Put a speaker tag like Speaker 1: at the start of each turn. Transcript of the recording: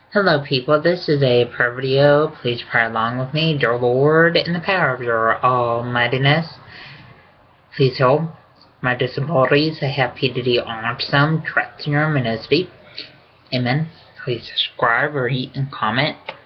Speaker 1: Hello people, this is a prayer video. Please pray along with me. Dear Lord, in the power of your almightiness, please help my disabilities. I have PDD autism, Tourette's syndrome, and OCD. Amen. Please subscribe, rate, and comment.